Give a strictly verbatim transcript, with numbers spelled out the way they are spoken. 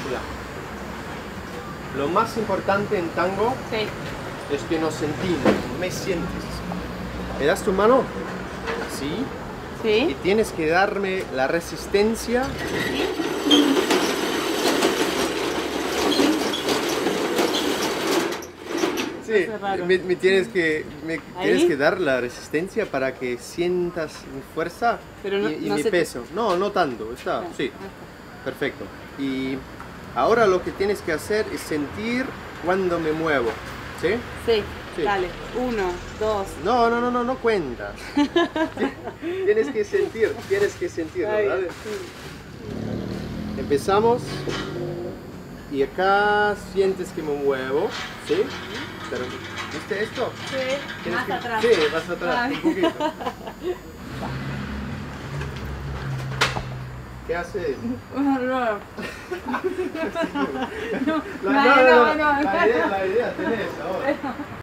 Mira. Lo más importante en tango Sí. es que nos sentimos, me sientes. ¿Me das tu mano? Así. Y Sí. tienes que darme la resistencia. Sí, Eso es raro. me, me tienes que me ¿Ahí? tienes que dar la resistencia para que sientas mi fuerza Pero no- y, y no mi se te- peso. No, no tanto, está, Ah, sí, ah, perfecto. Y ahora lo que tienes que hacer es sentir cuando me muevo, ¿sí? Sí. Sí. Dale. Uno, dos. No, no, no, no, no cuentas. Tienes que sentir, tienes que sentirlo, Ahí, ¿vale? sí. Empezamos y acá sientes que me muevo, ¿sí? Pero, ¿viste esto? Sí. Tienes Más que- atrás. Sí, vas atrás, Ay. un poquito. ¿Qué haces? No, no. No, La, no, no, no. La idea, la idea tenés ahora.